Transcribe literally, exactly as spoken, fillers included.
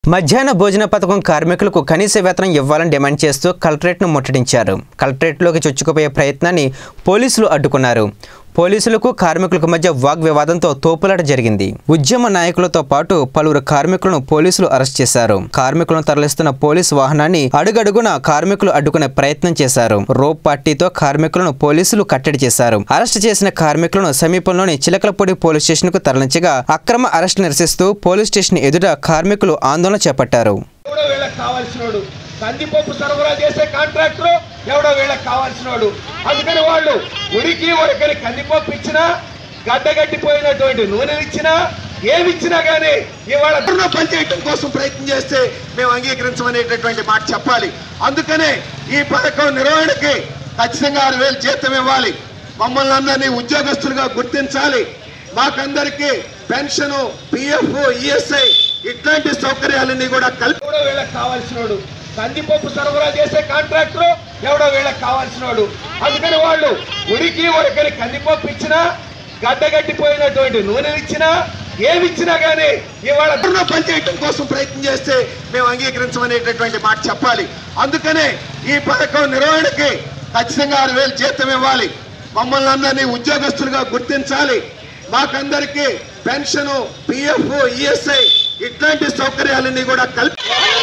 మధ్యాహ్న భోజన పథకం కార్మికులకు కనీస వేతనం ఇవ్వాలని డిమాండ్ చేస్తూ కలెక్టరేట్ను ముట్టడించారు. కలెక్టరేట్లోకి చొచ్చుకుపోయే ప్రయత్నాన్ని పోలీసులు అడ్డుకున్నారు. పోలీసులకు కార్మికులకు మధ్య వాగ్వివాదంతో తోపులాట జరిగింది. ఉద్యమ నాయకులతో పాటు పలువురు కార్మికులను పోలీసులు అరెస్ట్ చేశారు. కార్మికులను తరలిస్తున్న పోలీసు వాహనాన్ని అడుగడుగున కార్మికులు అడ్డుకునే ప్రయత్నం చేశారు. రోప్ పార్టీతో కార్మికులను పోలీసులు కట్టడి చేశారు. అరెస్ట్ చేసిన కార్మికులను సమీపంలోని చిలకలపూడి పోలీస్ స్టేషన్ కు తరలించగా అక్రమ అరెస్ట్ నిరసిస్తూ పోలీస్ స్టేషన్ ఎదుట కార్మికులు ఆందోళన చేపట్టారు. కందిపప్పు సరఫరా చేసే కాంట్రాక్టర్ ఎవడో వీళ్ళకి కావాల్సినోడు. అందుకని వాళ్ళు ఉడికి ఉడకని కందిపప్పు ఇచ్చినా, గడ్డగట్టిపోయినటువంటి నూనె ఇచ్చినా, ఏమి ఇచ్చినా కానీ ఇవాళ పనిచేయటం కోసం ప్రయత్నం చేస్తే మేము అంగీకరించమనేటటువంటి మాట చెప్పాలి. అందుకనే ఈ పథకం నిర్వహణకి ఖచ్చితంగా ఆరు వేలు జీతం ఇవ్వాలి. మమ్మల్ని అందరినీ ఉద్యోగస్తులుగా గుర్తించాలి. మాకందరికీ పెన్షన్, పిఎఫ్, ఈఎస్ఐ ఇట్లాంటి సౌకర్యాలన్నీ కూడా కలిపి కూడా వీళ్ళకి కావాల్సినోడు. కందిపప్పు సరఫరా చేసే కాంట్రాక్టర్ ఎవడో వీళ్ళకి కావాల్సినోడు. అందుకని వాళ్ళు ఉడికి ఉడకని కందిపప్పు ఇచ్చినా, గడ్డగట్టిపోయినటువంటి నూనె ఇచ్చినా, ఏమి ఇచ్చినా కానీ ఇవాళ పనిచేయటం కోసం ప్రయత్నం చేస్తే మేము అంగీకరించమనేటటువంటి మాట చెప్పాలి. అందుకనే ఈ పథకం నిర్వహణకి ఖచ్చితంగా ఆరు వేలు జీతం ఇవ్వాలి. మమ్మల్ని అందరినీ ఉద్యోగస్తులుగా గుర్తించాలి. మాకందరికీ పెన్షన్, పిఎఫ్, ఈఎస్ఐ ఇట్లాంటి సౌకర్యాలన్నీ కూడా కలిపి